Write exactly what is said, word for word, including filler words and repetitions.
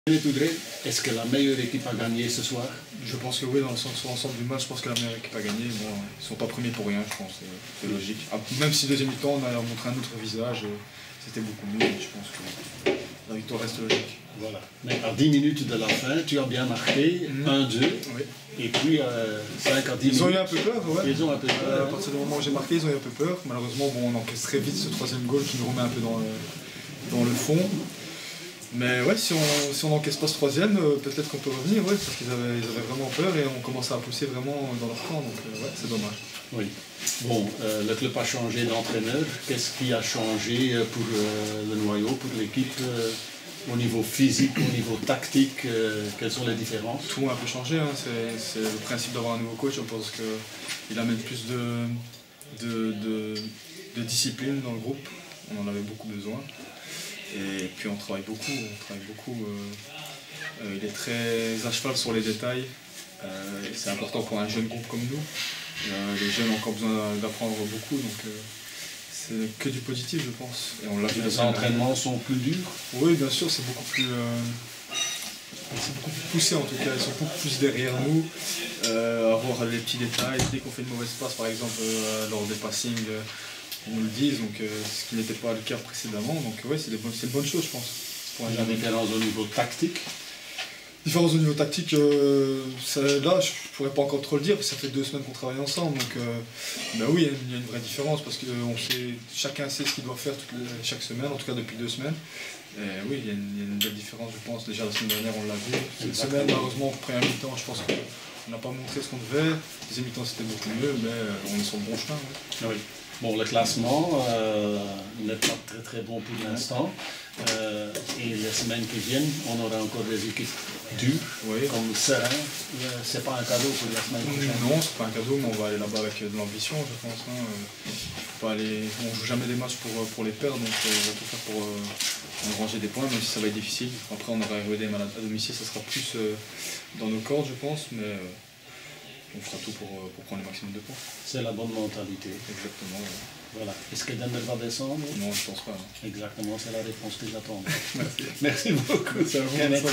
Est-ce que la meilleure équipe a gagné ce soir? Je pense que oui, dans l'ensemble du match, je pense que la meilleure équipe a gagné. Bon, ils ne sont pas premiers pour rien, je pense, c'est logique. Même si deuxième mi-temps, on a montré un autre visage, c'était beaucoup mieux, je pense que la victoire reste logique. Voilà. Mais à dix minutes de la fin, tu as bien marqué, mmh. un deux, oui. Et puis euh, cinq à dix ils minutes. Ils ont eu un peu peur, ouais. Ils ont un peu peur. Euh, à partir du moment où j'ai marqué, ils ont eu un peu peur. Malheureusement, bon, on encaisse très vite ce troisième goal qui nous remet un peu dans le, dans le fond. Mais ouais, si on si on n'encaisse pas ce troisième, euh, peut-être qu'on peut revenir, ouais, parce qu'ils avaient, ils avaient vraiment peur et on commençait à pousser vraiment dans leur camp, donc euh, ouais, c'est dommage. Oui. Bon, euh, le club a changé d'entraîneur. Qu'est-ce qui a changé pour euh, le noyau, pour l'équipe, euh, au niveau physique, au niveau tactique, euh, quelles sont les différences? Tout a un peu changé, hein. C'est le principe d'avoir un nouveau coach, je pense qu'il amène plus de, de, de, de discipline dans le groupe, on en avait beaucoup besoin. Et puis on travaille beaucoup, on travaille beaucoup. Euh, euh, il est très à cheval sur les détails. Euh, c'est important pour un jeune groupe comme nous. Euh, les jeunes ont encore besoin d'apprendre beaucoup, donc euh, c'est que du positif, je pense. Et on l'a vu. Les entraînements sont plus durs? Oui, bien sûr, c'est beaucoup plus, euh, c'est beaucoup plus poussé en tout cas. Ils sont beaucoup plus derrière nous, euh, à voir les petits détails. Dès qu'on fait une mauvaise passe, par exemple, euh, lors des passings. Euh, Ils nous le disent, donc euh, ce qui n'était pas le cas précédemment, donc ouais, c'est une bonne chose, je pense. Pour la différence au niveau tactique? Différence au niveau tactique, euh, ça, là je ne pourrais pas encore trop le dire, parce que ça fait deux semaines qu'on travaille ensemble, donc euh, ben oui, il y a une vraie différence, parce que on sait, chacun sait ce qu'il doit faire toutes les, chaque semaine, en tout cas depuis deux semaines. Et oui, il y, a une, il y a une belle différence, je pense. Déjà la semaine dernière, on l'a vu. Cette semaine, malheureusement, première mi-temps, je pense qu'on n'a pas montré ce qu'on devait. Deuxième mi-temps, c'était beaucoup mieux, mais on est sur le bon chemin. Ouais. Oui. Bon, le classement euh, n'est pas très très bon pour l'instant. Euh, et les semaines qui viennent, on aura encore des équipes dures, oui. Comme Serein. C'est pas un cadeau pour la semaine prochaine? Non, c'est pas un cadeau, mais on va aller là-bas avec de l'ambition, je pense. Hein. Faut pas aller... On joue jamais des matchs pour, pour les perdre, donc on va tout faire pour euh, ranger des points, même si ça va être difficile. Après, on aura R E D à domicile, ça sera plus euh, dans nos cordes, je pense, mais euh, on fera tout pour, pour prendre le maximum de points. C'est la bonne mentalité. Exactement. Ouais. Voilà. Est-ce que Denver va descendre? Non, je pense pas. Non. Exactement, c'est la réponse que j'attends. Merci. Merci beaucoup.